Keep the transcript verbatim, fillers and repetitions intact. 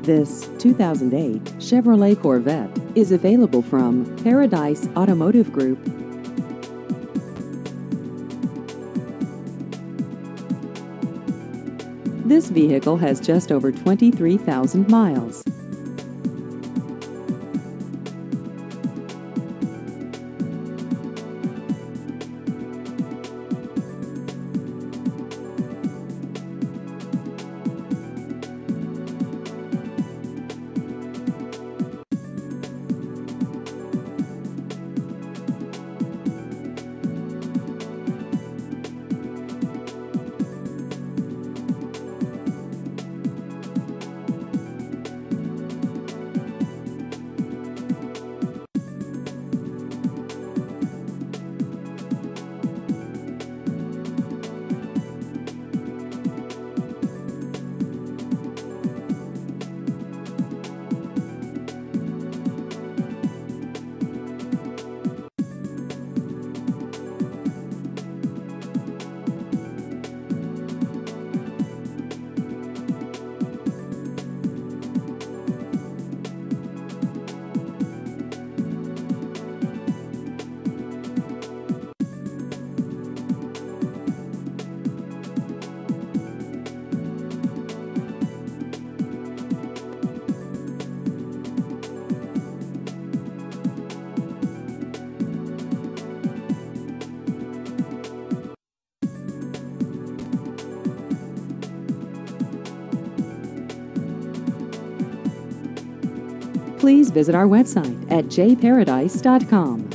This two thousand eight Chevrolet Corvette is available from Paradise Automotive Group. This vehicle has just over twenty-three thousand miles. Please visit our website at j paradise dot com.